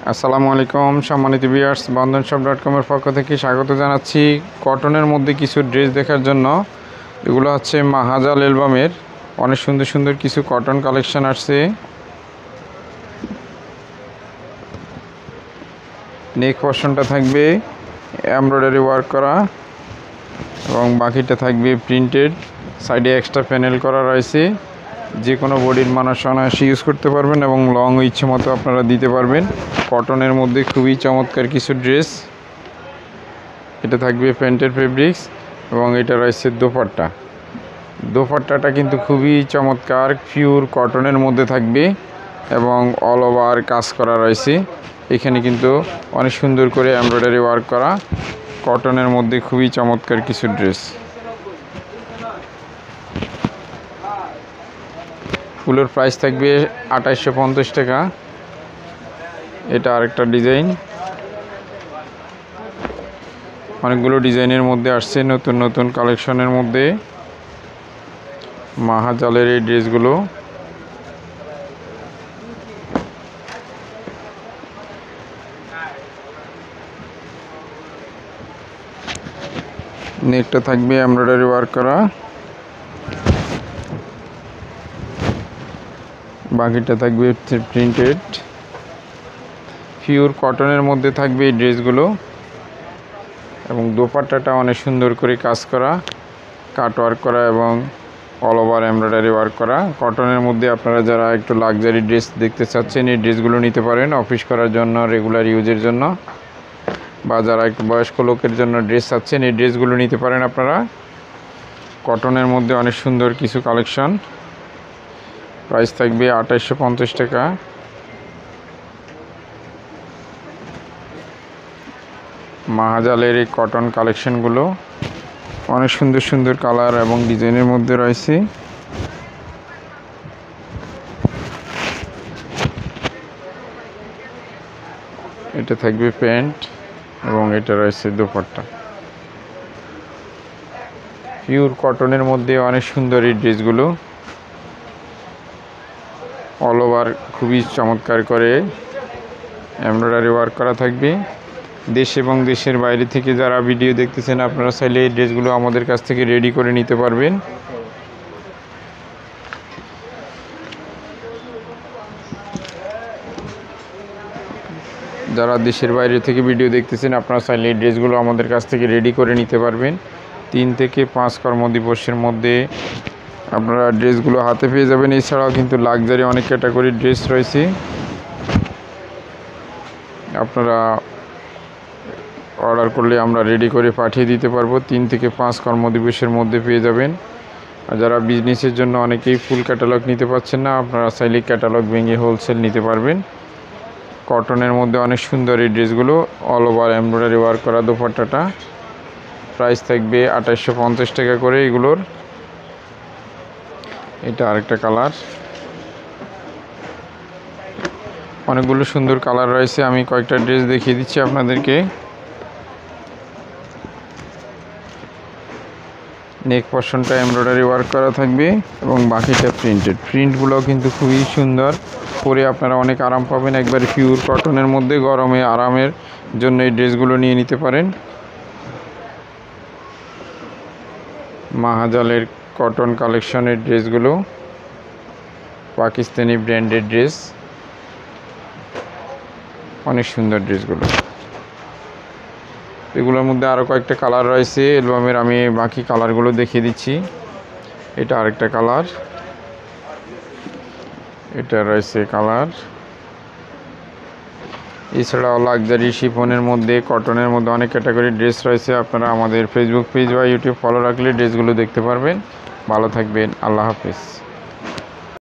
আসসালামু আলাইকুম সম্মানিত ভিউয়ার্স, বন্ধনশপ.com এর পক্ষ থেকে স্বাগত জানাচ্ছি। কটনের মধ্যে কিছু ড্রেস দেখার জন্য। এগুলো হচ্ছে মাহাজাল অ্যালবামের অনেক সুন্দর সুন্দর কিছু কটন কালেকশন আসছে। নেক পোর্শনটা থাকবে এমব্রয়ডারি ওয়ার্ক করা এবং বাকিটা থাকবে প্রিন্টেড। সাইডে এক্সট্রা প্যানেল করা রয়েছে। যে কোনো বডির মানুষ অনায়াসে ইউজ করতে পারবেন এবং লং ইচ্ছে মতো আপনারা দিতে পারবেন। কটনের মধ্যে খুবই চমৎকার কিছু ড্রেস। এটা থাকবে প্যান্টের ফেব্রিক্স এবং এটা রয়েছে দোপাট্টাটা কিন্তু খুবই চমৎকার, পিওর কটনের মধ্যে থাকবে এবং অল ওভার কাজ করা রয়েছে। এখানে কিন্তু অনেক সুন্দর করে এমব্রয়ডারি ওয়ার্ক করা, কটনের মধ্যে খুবই চমৎকার কিছু ড্রেস। ফুলের প্রাইস থাকবে 2850 টাকা। এটা আরেকটা ডিজাইন, অনেকগুলো ডিজাইনের মধ্যে আসছে নতুন নতুন কালেকশনের মধ্যে। মাহাজালের এই ড্রেসগুলো নেকটা থাকবে এমব্রয়ডারি ওয়ার্ক করা, বাকিটা থাকবে প্রিন্টেড। পিওর কটনের মধ্যে থাকবে এই ড্রেসগুলো এবং দোপাট্টাটা অনেক সুন্দর করে কাজ করা, কাট ওয়ার্ক করা এবং অল ওভার এমব্রয়ডারি ওয়ার্ক করা। কটনের মধ্যে আপনারা যারা একটু লাক্সারি ড্রেস দেখতে চাচ্ছেন এই ড্রেসগুলো নিতে পারেন, অফিস করার জন্য, রেগুলার ইউজের জন্য, বা যারা একটু বয়স্ক লোকের জন্য ড্রেস চাচ্ছেন এই ড্রেসগুলো নিতে পারেন আপনারা। কটনের মধ্যে অনেক সুন্দর কিছু কালেকশন। প্রাইস থাকবে 2850 টাকা। মাহাজালের এই কটন কালেকশনগুলো অনেক সুন্দর সুন্দর কালার এবং ডিজাইনের মধ্যে রয়েছে। এটা থাকবে প্যান্ট এবং এটা রয়েছে দোপাট্টা। পিওর কটনের মধ্যে অনেক সুন্দর এই ড্রেসগুলো, অল ওভার খুবই চমৎকার করে এমব্রয়ডারি ওয়ার্ক করা থাকবে। দেশ এবং দেশের বাইরে থেকে যারা ভিডিও দেখতেছেন আপনারা চাইলে এই ড্রেসগুলো আমাদের কাছ থেকে রেডি করে নিতে পারবেন। যারা দেশের বাইরে থেকে ভিডিও দেখতেছেন আপনারা চাইলে এই ড্রেসগুলো আমাদের কাছ থেকে রেডি করে নিতে পারবেন। 3 থেকে 5 কর্মদিবসের মধ্যে আপনারা ড্রেসগুলো হাতে পেয়ে যাবেন। এছাড়াও কিন্তু লাক্সারি অনেক ক্যাটাগরির ড্রেস রয়েছে, আপনারা অর্ডার করলে আমরা রেডি করে পাঠিয়ে দিতে পারবো। 3 থেকে 5 কর্মদিবসের মধ্যে পেয়ে যাবেন। আর যারা বিজনেসের জন্য অনেকেই ফুল ক্যাটালগ নিতে পারছেন না, আপনারা চাইলে ক্যাটালগ ভেঙে হোলসেল নিতে পারবেন। কটনের মধ্যে অনেক সুন্দর এই ড্রেসগুলো, অল ওভার এমব্রয়ডারি ওয়ার্ক করা দোপাট্টাটা। প্রাইস থাকবে 2850 টাকা করে এগুলোর। এটা আরেকটা কালার, অনেকগুলো সুন্দর কালার রয়েছে। আমি কয়েকটা ড্রেস দেখিয়ে দিচ্ছি আপনাদেরকে। নেক পোর্শনটা এমব্রয়ডারি ওয়ার্ক করা থাকবে এবং বাকিটা প্রিন্টেড। প্রিন্টগুলো কিন্তু খুবই সুন্দর, পরে আপনারা অনেক আরাম পাবেন। একবারে পিওর কটনের মধ্যে গরমে আরামের জন্য এই ড্রেসগুলো নিয়ে নিতে পারেন। মাহাজালের কটন কালেকশনের ড্রেসগুলো, পাকিস্তানি ব্র্যান্ডের ড্রেস, অনেক সুন্দর ড্রেসগুলো। এগুলোর মধ্যে আরও কয়েকটা কালার রয়েছে অ্যালবামের, আমি বাকি কালারগুলো দেখিয়ে দিচ্ছি। এটা আরেকটা কালার, এটা রয়েছে কালার। এছাড়াও লাক্সারি শিফনের মধ্যে, কটনের মধ্যে অনেক ক্যাটাগরির ড্রেস রয়েছে। আপনারা আমাদের ফেসবুক পেজ বা ইউটিউব ফলো রাখলে ড্রেসগুলো দেখতে পারবেন। ভালো থাকবেন, আল্লাহ হাফেজ।